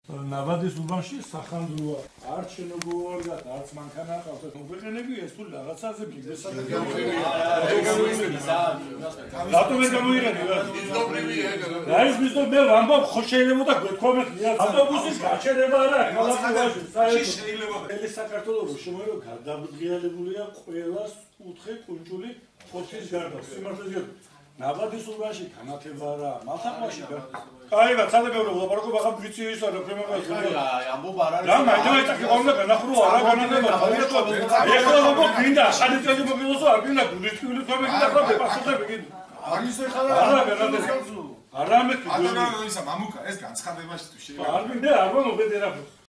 ნაბადის უბანში სახანძროა არც შენოგოარ და არც მანქანა ყავს და მოგვეყენები ეს თუ რაღაცაზე მიგესა და რატომ ვერ გამოიღები რა ის მისდო მე ვამბობ ხო შეიძლება და გქონე ავტობუსის გაჩერება არა ქალაქში საერთოდ ეს საქართველოს შემოერო გადაბრძგიალებულია ყველას კუთხე კუნჭული ფოთის გარდა სიმართლეზე ნაბადის უბანში განათება რა მალთაყვაში აი რა ცადებერო ლაპარაკობ ახლა ვიცი ის არა პრემიერას ამბობ არ არის რა მაინც აქ ყავნა განახროა რა განათება ეხლა როგორ გინდა ხალიფეზე მოგილოსო არ გინდა გულისკილი თომე გინდა ხო პასუხები გინდა არის ეხლა არა განათება არა მე ადამიანო ისა მამუკა ეს განცხადებაში თუ შეიძლება არ მინდა არ მომობედე რა